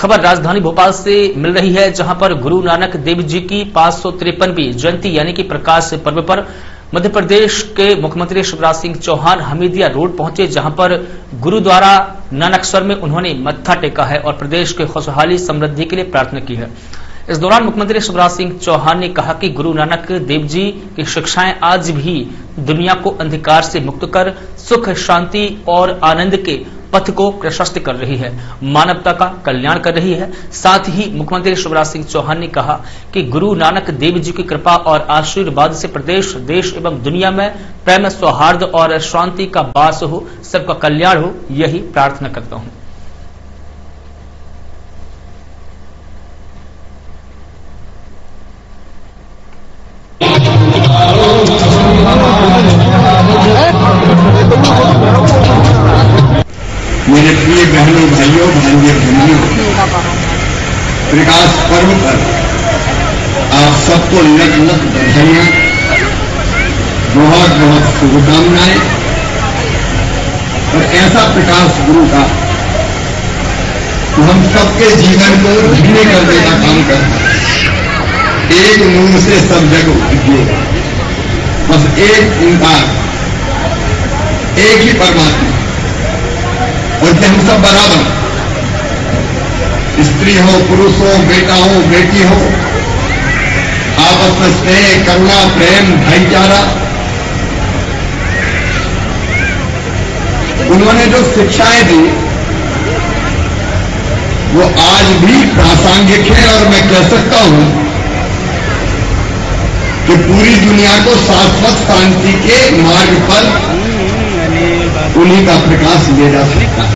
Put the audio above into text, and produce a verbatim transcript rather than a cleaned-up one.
खबर राजधानी भोपाल से मिल रही है, जहां पर गुरु नानक देव जी की पांच सौ तिरपनवीं जयंती यानी कि प्रकाश पर्व पर मध्य प्रदेश के मुख्यमंत्री शिवराज सिंह चौहान हमीदिया रोड पहुंचे, जहां पर गुरुद्वारा नानकसर में उन्होंने मत्था टेका है और प्रदेश के खुशहाली समृद्धि के लिए प्रार्थना की है। इस दौरान मुख्यमंत्री शिवराज सिंह चौहान ने कहा कि गुरु नानक देव जी की शिक्षाएं आज भी दुनिया को अंधकार से मुक्त कर सुख, शांति और आनंद के पथ को प्रशस्त कर रही है, मानवता का कल्याण कर रही है। साथ ही मुख्यमंत्री शिवराज सिंह चौहान ने कहा कि गुरु नानक देव जी की कृपा और आशीर्वाद से प्रदेश, देश एवं दुनिया में प्रेम, सौहार्द और शांति का वास हो, सबका कल्याण हो, यही प्रार्थना करता हूं। मेरे प्रिय बहनों, भाइयों, भांजे, बहनियों, प्रकाश पर्व पर आप सबको लख लख बधाइयां, बहुत बहुत शुभकामनाएं। और ऐसा प्रकाश गुरु का तो हम सबके जीवन को धन्य करने का काम करता है। एक नूर से सब जग उजिएगा, बस एक ओंकार, एक ही परमात्मा। और कि हम सब बराबर, स्त्री हो, पुरुष हो, बेटा हो, बेटी हो, आपस में स्नेह, करुणा, प्रेम, भाईचारा, उन्होंने जो शिक्षाएं दी वो आज भी प्रासंगिक है। और मैं कह सकता हूं कि पूरी दुनिया को शाश्वत शांति के मार्ग पर उन्हीं का प्रकाश ले जा सकता है।